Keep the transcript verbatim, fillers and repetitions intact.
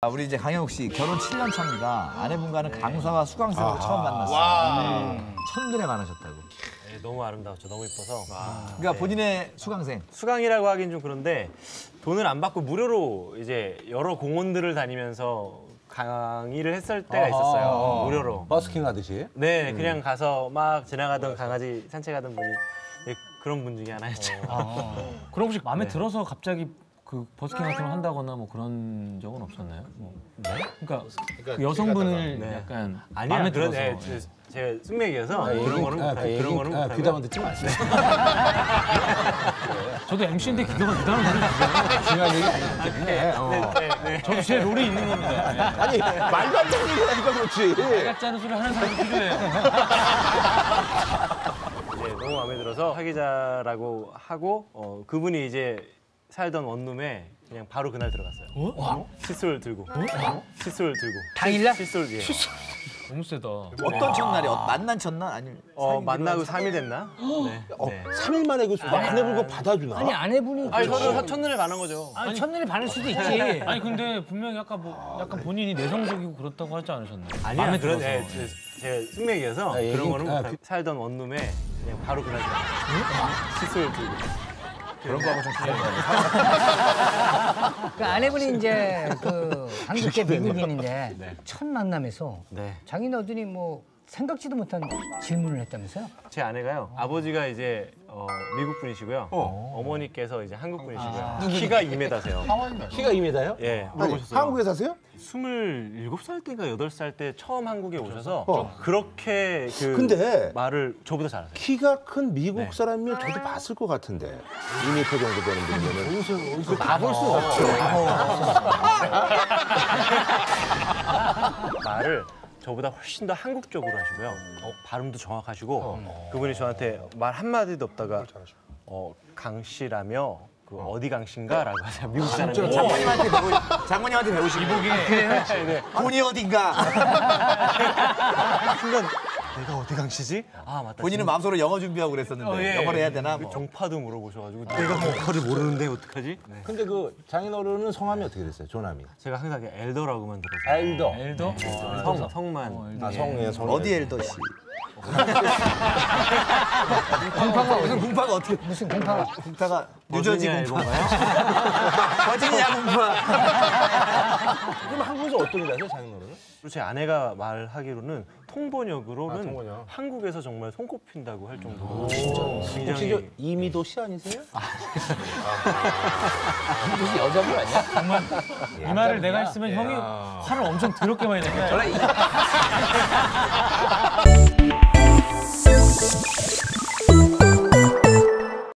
우리 이제 강영욱 씨 결혼 칠 년 차입니다. 아내분과는 네. 강사와 수강생으로 아 처음 만났어요. 네. 첫눈에 반하셨다고. 네, 너무 아름다웠죠. 너무 예뻐서. 와. 그러니까 네. 본인의 수강생. 수강이라고 하긴 좀 그런데 돈을 안 받고 무료로 이제 여러 공원들을 다니면서 강의를 했을 때가 있었어요. 무료로. 버스킹 하듯이? 네, 그냥 가서 막 지나가던 강아지 산책하던 분이 네, 그런 분 중에 하나였죠. 아. 그럼 혹시 마음에 네. 들어서 갑자기 그 버스킹 같은 걸 한다거나 뭐 그런 적은 없었나요? 뭐. 네? 그러니까, 그러니까 그 여성분을 네. 약간 아니야, 마음에 그런, 들어서. 네, 제가 숙맥이어서 아, 그런 거는 아, 못하고 그 그런 거는 아, 못하고 귀담아 듣지 마세요. 저도 엠씨인데 기다만 기다만 듣는 중요한 얘기 아니기 때문에. 어. 네, 네, 네. 저도 제 롤이 있는 겁니다. 네. 아니 말도 안 되는 얘기하니까 그렇지. 말 같지 않은 소리 하는 사람이 필요해요. 이제 너무 마음에 들어서 사귀자라고 하고 어, 그분이 이제 살던 원룸에 그냥 바로 그날 들어갔어요. 어? 칫솔 들고. 어? 칫솔 들고. 당일날? 칫솔 예. 너무 세다. 어떤 첫날이? 어, 만난 첫날? 아니면 어, 만나고 삼 일 됐나? 네. 어, 네. 삼 일 만에 그 아내분 거 받아주나? 아니 아내분이 아니 저는 첫눈에 반한 거죠. 아니 첫눈에 반할 수도 있지. 아니 근데 분명히 약간 뭐 약간 본인이 내성적이고 그렇다고 하지 않으셨나요? 아니야, 마음에 그런 들어서. 예, 제- 제가 숙맥이어서 아, 그런 얘기- 거는 아, 못하고 살던 원룸에 그냥 바로 그날 들어갔어요. 칫솔 들고. 그런 거하고 좀 다른 거예요. 그 아내분이 이제 그 한국계 미국인인데 네. 첫 만남에서 네. 자기는 어더니 뭐 생각지도 못한 질문을 했다면서요? 제 아내가요. 아버지가 이제 어, 미국 분이시고요. 어. 머니께서 이제 한국 분이시고요. 키가 이 미터세요. 키가 이 미터요? 예, 물어보셨어요. 한국에 사세요? 스물일곱 살 때인가 여덟 살 때 처음 한국에 오셔서 어. 그렇게 그 근데 말을 저보다 잘하세요. 키가 큰 미국 네. 사람이면 저도 봤을 것 같은데 이 미터 정도 되는 분이면은 그 가볼 수 없죠. 말을 저보다 훨씬 더 한국적으로 하시고요. 어, 발음도 정확하시고 그분이 저한테 말 한마디도 없다가 어, 강 씨라며 그 어디 강 씨인가라고 하세요. 미국 사람이. 장모님한테 배우 장모님한테 배우신 이복이 네. 본이 어딘가. 순간 내가 어디 강 씨지? 아 맞다. 본인은 마음속으로 영어 준비하고 그랬었는데 어, 예. 영어를 해야 되나? 뭐. 정파도 물어보셔가지고 내가 정파를 모르는데 어떡하지? 네. 근데 그 장인어른은 성함이 어떻게 됐어요? 조남이? 제가 항상 엘더라고만 들었어요. 엘더. 엘더? 네, 성, 성만. 아, 성이에요, 성. 어디 엘더 씨? 공파가 무슨 공파가 어떻게? 무슨 공파가 공파가 뉴저지 버지니아 공파. 이건가요? 버지니아 공파. 그럼 한국에서 어떤 일 하세요, 장인어른은? 그리고 제 아내가 말하기로는 통번역으로는 아, 통번역. 한국에서 정말 손꼽힌다고 할 정도로 혹시 굉장히 저 이미도 씨 아니세요? 무슨 여자분 아니야? 정말 이 말을 내가 했으면 형이 화를 엄청 더럽게 많이 냈겠죠.